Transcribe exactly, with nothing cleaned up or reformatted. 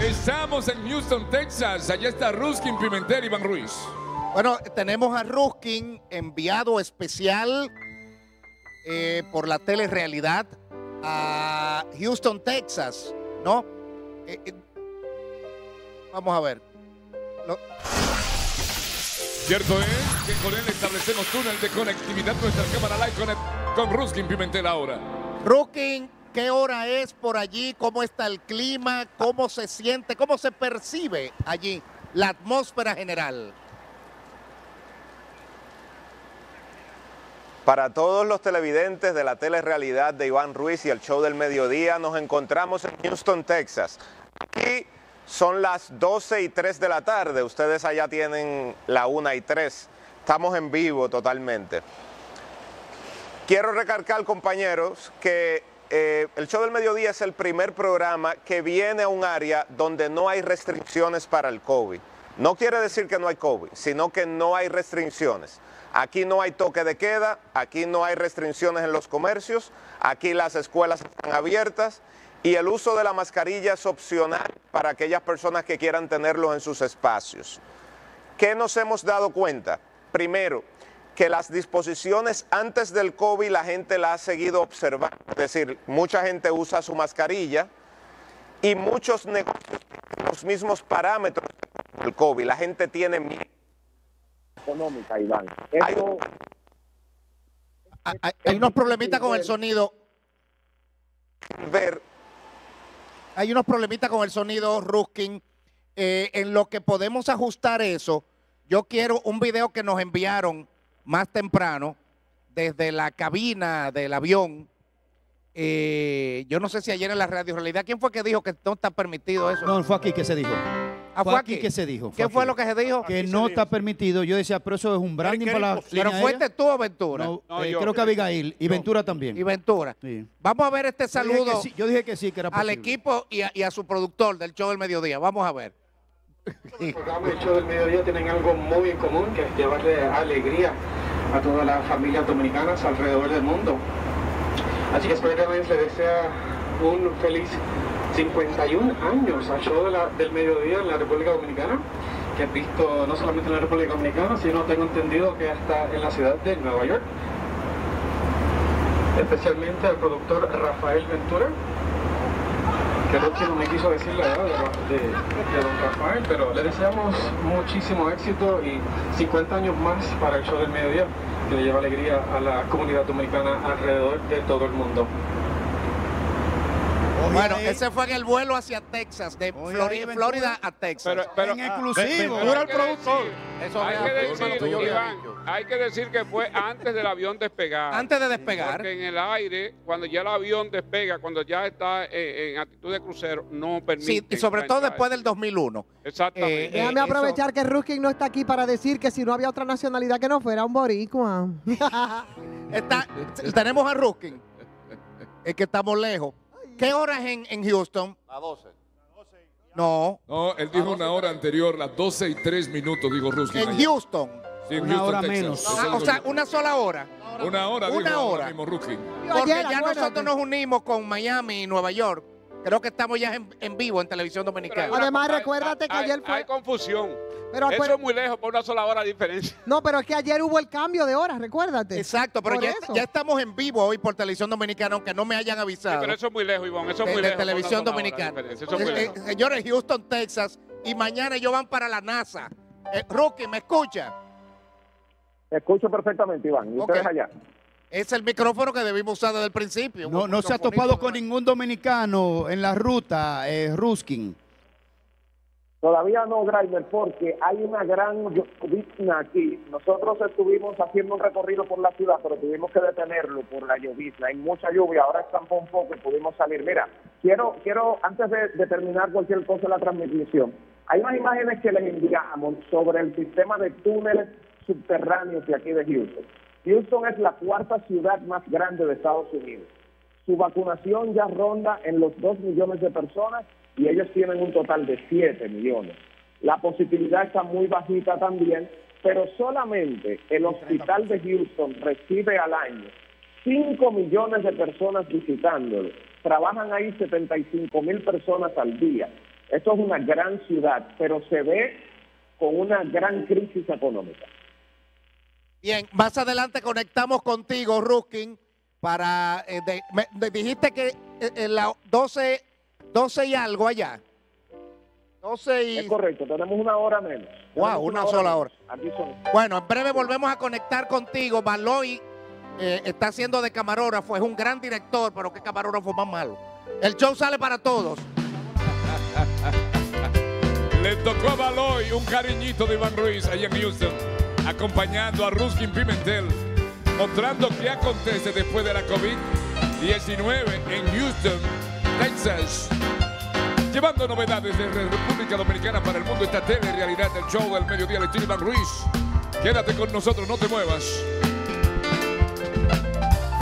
Estamos en Houston, Texas. Allá está Ruskin Pimentel, Iván Ruiz. Bueno, tenemos a Ruskin, enviado especial eh, por la telerealidad a Houston, Texas, ¿no? Eh, eh, vamos a ver. Lo... Cierto es que con él establecemos túnel de conectividad. Nuestra cámara live connect con Ruskin Pimentel ahora. Ruskin, ¿qué hora es por allí? ¿Cómo está el clima? ¿Cómo se siente? ¿Cómo se percibe allí la atmósfera general? Para todos los televidentes de la telerealidad de Iván Ruiz y el show del mediodía, nos encontramos en Houston, Texas. Aquí son las doce y tres de la tarde, ustedes allá tienen la una y tres. Estamos en vivo totalmente. Quiero recalcar, compañeros, que eh, el show del mediodía es el primer programa que viene a un área donde no hay restricciones para el COVID. No quiere decir que no hay COVID, sino que no hay restricciones. Aquí no hay toque de queda, aquí no hay restricciones en los comercios, aquí las escuelas están abiertas y el uso de la mascarilla es opcional para aquellas personas que quieran tenerlos en sus espacios. ¿Qué nos hemos dado cuenta? Primero, que las disposiciones antes del COVID la gente la ha seguido observando, es decir, mucha gente usa su mascarilla y muchos negocios tienen los mismos parámetros del COVID, la gente tiene miedo. Económica, Iván. Hay, hay, hay unos problemitas con el sonido. Ver. Hay unos problemitas con el sonido, Ruskin. Eh, en lo que podemos ajustar eso, yo quiero un video que nos enviaron más temprano desde la cabina del avión. Eh, yo no sé si ayer en la radio realidad, ¿quién fue que dijo que no está permitido eso? No, fue aquí que se dijo. Ah, fue aquí que se dijo. ¿Qué fue lo que se dijo? Que no está permitido. Yo decía, pero eso es un branding para la ¿Pero fuiste tú o Ventura? No, no, eh, creo que Abigail y Ventura también. Y Ventura. Sí. Vamos a ver este saludo. Yo dije que sí, yo dije que, sí, que era al posible. equipo y a, y a su productor del show del mediodía. Vamos a ver. Los programas del show del mediodía tienen algo muy en común, que es llevarle alegría a todas las familias dominicanas alrededor del mundo. Así que Spider Airlines le desea un feliz cincuenta y un años al show de la, del mediodía en la República Dominicana, que he visto no solamente en la República Dominicana, sino tengo entendido que hasta en la ciudad de Nueva York. Especialmente al productor Rafael Ventura, que no, que no me quiso decir la edad de, de, de don Rafael, pero le deseamos muchísimo éxito y cincuenta años más para el show del mediodía, que le lleva alegría a la comunidad dominicana alrededor de todo el mundo. Bueno, ese fue en el vuelo hacia Texas, de Florida, Florida a Texas. Pero, pero, en exclusivo. Ventura el productor. Eso hay, es que eso decir, es lo que yo Iván, había dicho. hay que decir que fue antes del avión despegar. Antes de despegar. Porque en el aire, cuando ya el avión despega, cuando ya está en, en actitud de crucero, no permite. Sí, y sobre todo después del dos mil uno. Exactamente. Eh, Déjame eh, aprovechar eso... que Ruskin no está aquí para decir que si no había otra nacionalidad que no fuera un boricua. está, tenemos a Ruskin. Es que estamos lejos. ¿Qué hora es en, en Houston? A doce. No. No, él dijo una hora anterior, las doce y tres minutos, dijo Ruskin. En allá. Houston. Sí, en Una Houston, hora Texas. menos. Eso Ah, es o lo sea, que- una sola hora. Una hora, dijo Una ahora hora. mismo Ruskin. Porque Ayer, ya acuérdate. nosotros nos unimos con Miami y Nueva York. Creo que estamos ya en, en vivo en televisión Pero dominicana. hay una Además, cosa- recuérdate que hay- ayer fue- Hay confusión. Pero Eso acuérdate- es muy lejos por una sola hora de diferencia. No, pero es que ayer hubo el cambio de hora, recuérdate. Exacto, pero Por ya, eso. ya estamos en vivo hoy por televisión dominicana, aunque no me hayan Sí, avisado. pero eso es muy lejos, Iván. Eso es de, muy de lejos. por una televisión sola hora de dominicana. diferencia. Eso es muy Eh, lejos. eh, señores, Houston, Texas, y mañana ellos van para la NASA. Eh, Rookie, ¿me escucha? Te escucho perfectamente, Iván. ¿Y Ok. ustedes allá? Es el micrófono que debimos usar desde el principio. No, Un no se ha microfonito topado de- con ningún dominicano en la ruta, eh, Ruskin. Todavía no, Graimer, porque hay una gran llovizna aquí. Nosotros estuvimos haciendo un recorrido por la ciudad, pero tuvimos que detenerlo por la llovizna. Hay mucha lluvia, ahora estampó un poco y pudimos salir. Mira, quiero, quiero antes de, de terminar cualquier cosa de la transmisión, hay unas imágenes que les enviamos sobre el sistema de túneles subterráneos de aquí de Houston. Houston es la cuarta ciudad más grande de Estados Unidos. Su vacunación ya ronda en los dos millones de personas y ellos tienen un total de siete millones. La positividad está muy bajita también, pero solamente el hospital de Houston recibe al año cinco millones de personas visitándolo. Trabajan ahí setenta y cinco mil personas al día. Esto es una gran ciudad, pero se ve con una gran crisis económica. Bien, más adelante conectamos contigo, Ruskin, para... Eh, de, me, de, dijiste que eh, en la doce, doce y algo allá. doce y... Es correcto, tenemos una hora menos. Wow, Tenemos una, una sola hora. hora. Aquí son... Bueno, en breve volvemos a conectar contigo. Baloy eh, está haciendo de camarógrafo, es un gran director, pero qué camarógrafo más malo. El show sale para todos. Le tocó a Baloy un cariñito de Iván Ruiz allá en Houston, acompañando a Ruskin Pimentel, mostrando qué acontece después de la COVID diecinueve en Houston, Texas. Llevando novedades de República Dominicana para el mundo, esta tele realidad del show del mediodía, el estilo Iván Ruiz. Quédate con nosotros, no te muevas.